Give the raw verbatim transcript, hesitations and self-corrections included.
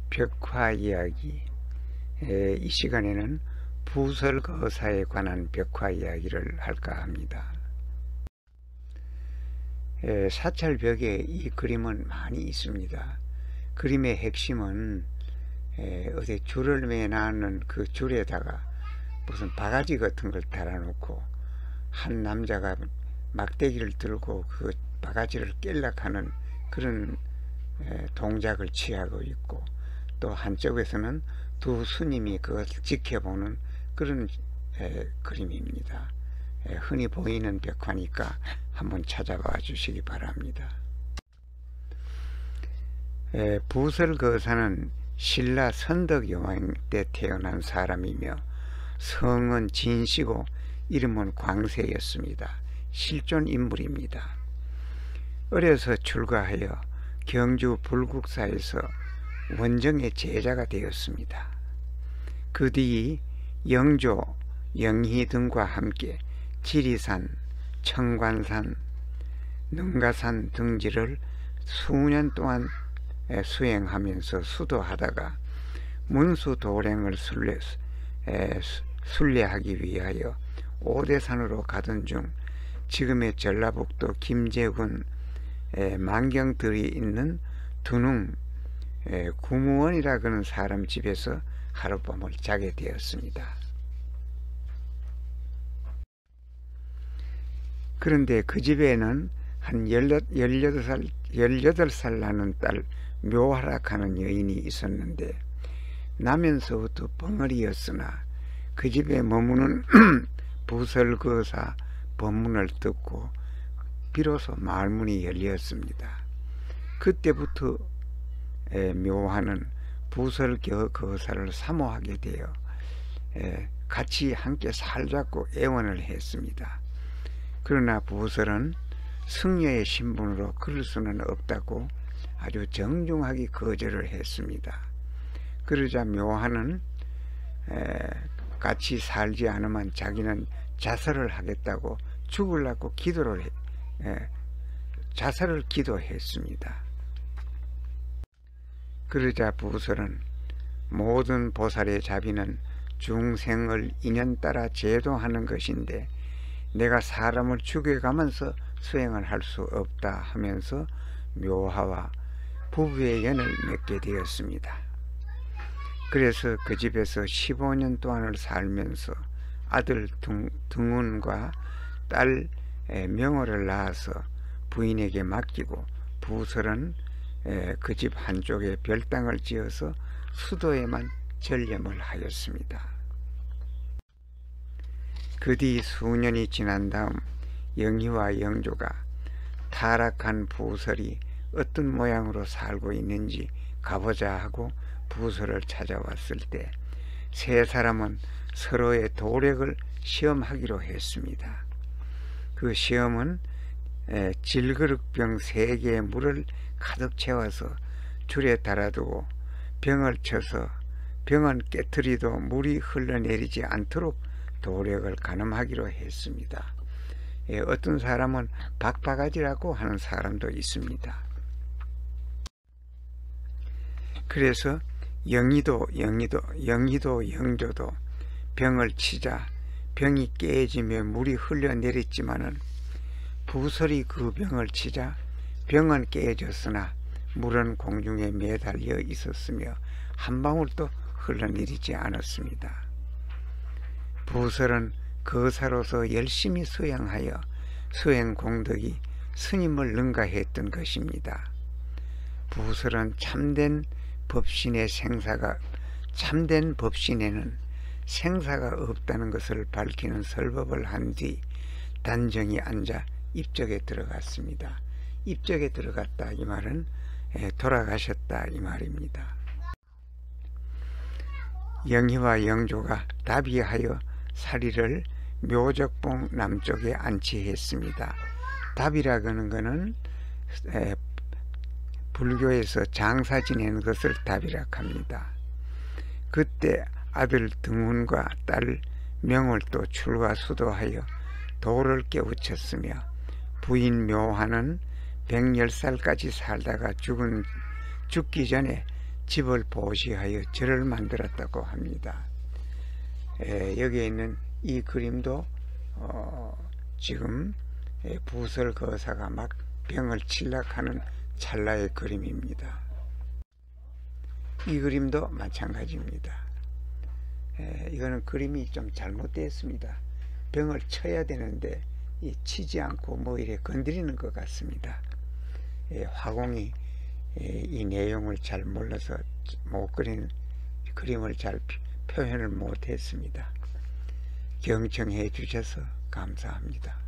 벽화 이야기. 에, 이 시간에는 부설거사에 관한 벽화 이야기를 할까 합니다. 에, 사찰벽에 이 그림은 많이 있습니다. 그림의 핵심은 에, 어디 줄을 매놨는 그 줄에다가 무슨 바가지 같은 걸 달아놓고 한 남자가 막대기를 들고 그 바가지를 깰락 하는 그런 에, 동작을 취하고 있고, 또 한쪽에서는 두 스님이 그것을 지켜보는 그런 에, 그림입니다. 에, 흔히 보이는 벽화니까 한번 찾아봐 주시기 바랍니다. 에, 부설거사는 신라 선덕여왕 때 태어난 사람이며 성은 진시고 이름은 광세였습니다. 실존 인물입니다. 어려서 출가하여 경주 불국사에서 원정의 제자가 되었습니다. 그 뒤 영조, 영희 등과 함께 지리산, 청관산, 능가산 등지를 수년 동안 수행하면서 수도하다가 문수도량을 순례, 순례하기 위하여 오대산으로 가던 중 지금의 전라북도 김제군 만경들이 있는 두능 구무원이라 그런 사람 집에서 하룻밤을 자게 되었습니다. 그런데 그 집에는 한 열여덟 살, 열여덟 살 나는 딸 묘하락하는 여인이 있었는데 나면서부터 벙어리였으나 그 집에 머무는 부설거사 법문을 듣고 비로소 말문이 열렸습니다. 그때부터 에, 묘하는 부설거사를 사모하게 되어 에, 같이 함께 살자고 애원을 했습니다. 그러나 부설은 승려의 신분으로 그럴 수는 없다고 아주 정중하게 거절을 했습니다. 그러자 묘하는 에, 같이 살지 않으면 자기는 자살을 하겠다고 죽으려고 기도를 해, 에, 자살을 기도했습니다. 그러자 부설은 모든 보살의 자비는 중생을 인연 따라 제도하는 것인데 내가 사람을 죽여가면서 수행을 할 수 없다 하면서 묘하와 부부의 연을 맺게 되었습니다. 그래서 그 집에서 십오 년 동안을 살면서 아들 등, 등운과 딸 명호를 낳아서 부인에게 맡기고 부설은 그 집 한쪽에 별당을 지어서 수도에만 전념을 하였습니다. 그 뒤 수년이 지난 다음 영희와 영조가 타락한 부설이 어떤 모양으로 살고 있는지 가보자 하고 부설을 찾아왔을 때 세 사람은 서로의 도력을 시험하기로 했습니다. 그 시험은 질그릇병 세 개의 물을 가득 채워서 줄에 달아두고 병을 쳐서 병은 깨트리도 물이 흘러내리지 않도록 도력을 가늠하기로 했습니다. 예, 어떤 사람은 박바가지라고 하는 사람도 있습니다. 그래서 영희도 영희도 영희도 영조도 병을 치자 병이 깨지며 물이 흘러내렸지만은 부설이 그 병을 치자 병은 깨졌으나 물은 공중에 매달려 있었으며 한 방울도 흘러내리지 않았습니다. 부설은 거사로서 열심히 수행하여 수행 공덕이 스님을 능가했던 것입니다. 부설은 참된 법신의 생사가 참된 법신에는 생사가 없다는 것을 밝히는 설법을 한 뒤 단정히 앉아 입적에 들어갔습니다. 입적에 들어갔다 이 말은 돌아가셨다 이 말입니다. 영희와 영조가 답이하여 사리를 묘적봉 남쪽에 안치했습니다. 답이라고 하는 것은 에, 불교에서 장사 지내는 것을 답이라고 합니다. 그때 아들 등운과 딸 명을 또 출가수도하여 도를 깨우쳤으며 부인 묘하는 백십 살까지 살다가 죽은, 죽기 전에 집을 보시하여 절을 만들었다고 합니다. 에, 여기에 있는 이 그림도 어, 지금 부설 거사가 막 병을 칠락하는 찰나의 그림입니다. 이 그림도 마찬가지입니다. 에, 이거는 그림이 좀 잘못되었습니다. 병을 쳐야 되는데 이 치지 않고 뭐 이래 건드리는 것 같습니다. 에, 화공이 에, 이 내용을 잘 몰라서 못 그린 그림을 잘 표현을 못했습니다. 경청해 주셔서 감사합니다.